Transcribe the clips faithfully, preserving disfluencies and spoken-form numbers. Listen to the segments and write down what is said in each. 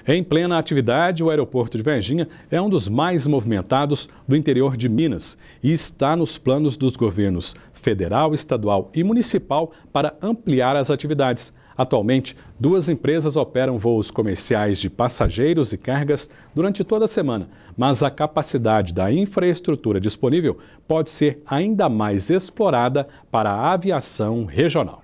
Em plena atividade, o aeroporto de Varginha é um dos mais movimentados do interior de Minas e está nos planos dos governos federal, estadual e municipal para ampliar as atividades. Atualmente, duas empresas operam voos comerciais de passageiros e cargas durante toda a semana, mas a capacidade da infraestrutura disponível pode ser ainda mais explorada para a aviação regional.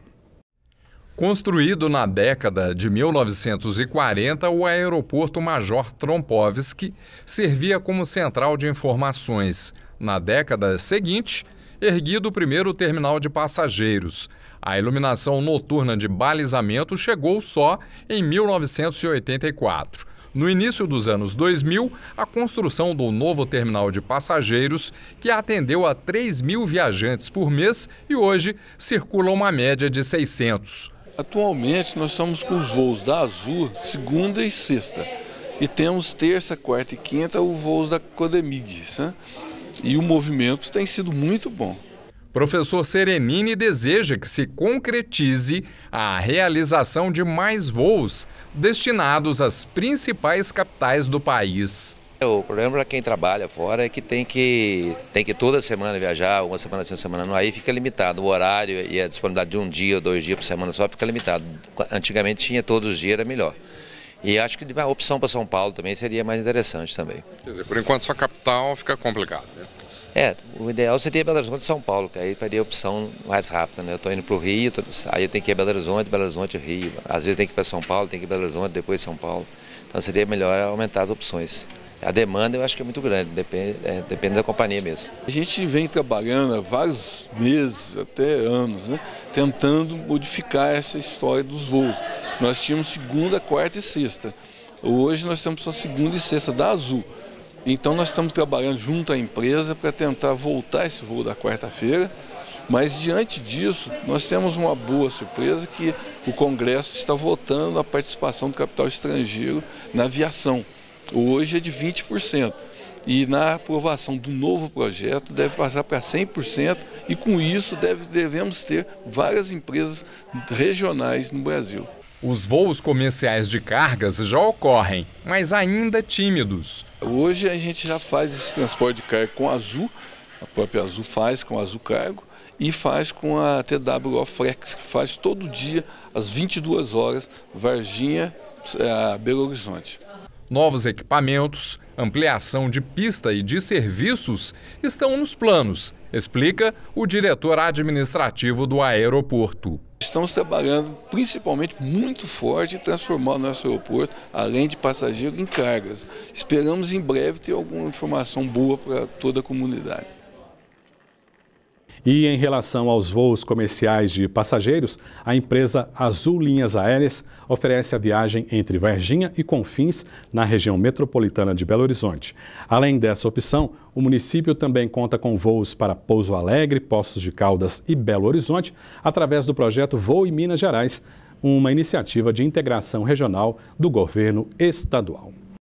Construído na década de mil novecentos e quarenta, o aeroporto Major Trompovski servia como central de informações. Na década seguinte, erguido o primeiro terminal de passageiros. A iluminação noturna de balizamento chegou só em mil novecentos e oitenta e quatro. No início dos anos dois mil, a construção do novo terminal de passageiros, que atendeu a três mil viajantes por mês e hoje circula uma média de seiscentos. Atualmente nós estamos com os voos da Azul segunda e sexta e temos terça, quarta e quinta os voos da Codemig, né? E o movimento tem sido muito bom. Professor Serenini deseja que se concretize a realização de mais voos destinados às principais capitais do país. O problema para quem trabalha fora é que tem que tem que toda semana viajar, uma semana sim, uma semana não, aí fica limitado. O horário e a disponibilidade de um dia ou dois dias por semana só fica limitado. Antigamente tinha todos os dias, era melhor. E acho que a opção para São Paulo também seria mais interessante também. Quer dizer, por enquanto só a capital fica complicado, né? É, o ideal seria Belo Horizonte e São Paulo, que aí faria a opção mais rápida, né? Eu estou indo para o Rio, tô, aí eu tenho que ir a Belo Horizonte, Belo Horizonte e Rio. Às vezes tem que ir para São Paulo, tem que ir para Belo Horizonte, depois São Paulo. Então seria melhor aumentar as opções. A demanda eu acho que é muito grande, depende, é, depende da companhia mesmo. A gente vem trabalhando há vários meses, até anos, né, tentando modificar essa história dos voos. Nós tínhamos segunda, quarta e sexta. Hoje nós temos só segunda e sexta da Azul. Então nós estamos trabalhando junto à empresa para tentar voltar esse voo da quarta-feira. Mas diante disso, nós temos uma boa surpresa que o Congresso está votando a participação do capital estrangeiro na aviação. Hoje é de vinte por cento e na aprovação do novo projeto deve passar para cem por cento e com isso deve, devemos ter várias empresas regionais no Brasil. Os voos comerciais de cargas já ocorrem, mas ainda tímidos. Hoje a gente já faz esse transporte de carga com a Azul, a própria Azul faz com a Azul Cargo e faz com a T W O Flex, que faz todo dia às vinte e duas horas, Varginha a Belo Horizonte. Novos equipamentos, ampliação de pista e de serviços estão nos planos, explica o diretor administrativo do aeroporto. Estamos trabalhando principalmente muito forte em transformar o nosso aeroporto, além de passageiro, em cargas. Esperamos em breve ter alguma informação boa para toda a comunidade. E em relação aos voos comerciais de passageiros, a empresa Azul Linhas Aéreas oferece a viagem entre Varginha e Confins, na região metropolitana de Belo Horizonte. Além dessa opção, o município também conta com voos para Pouso Alegre, Poços de Caldas e Belo Horizonte, através do projeto Voe Minas Gerais, uma iniciativa de integração regional do governo estadual.